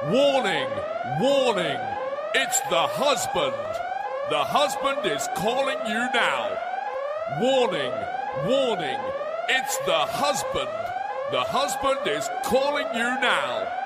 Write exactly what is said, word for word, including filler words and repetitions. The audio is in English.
Warning, warning, it's the husband. The husband is calling you now. Warning, warning, it's the husband. The husband is calling you now.